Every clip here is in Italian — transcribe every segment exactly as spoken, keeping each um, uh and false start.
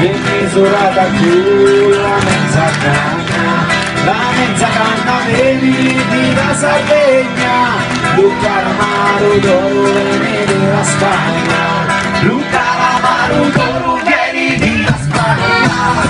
e misurata più la mezza canna, la mezza canna bevi da Sardegna, Luca l'amaro d'oro vieni della Spagna, Luca l'amaro d'oro vieni della Spagna.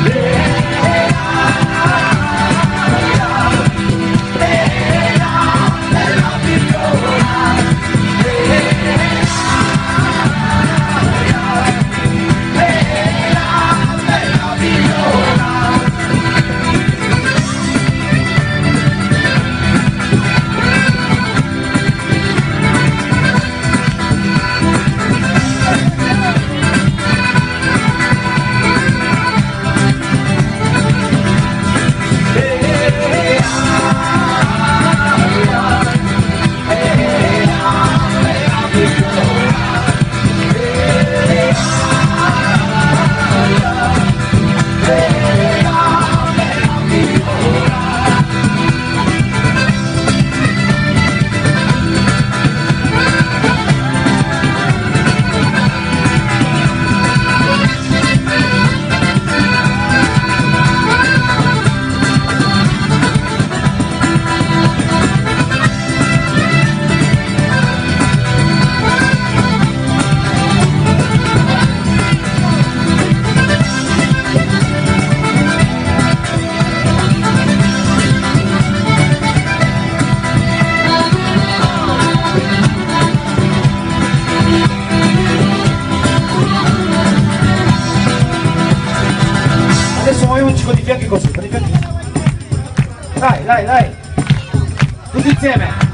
Adesso muoviamoci con i fianchi così, con i fianchi. Dai, dai, dai. Tutti insieme.